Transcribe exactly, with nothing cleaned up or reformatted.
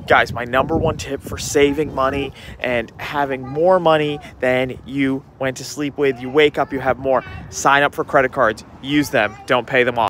guys, my number one tip for saving money and having more money than you went to sleep with. You wake up, you have more. Sign up for credit cards. Use them. Don't pay them off.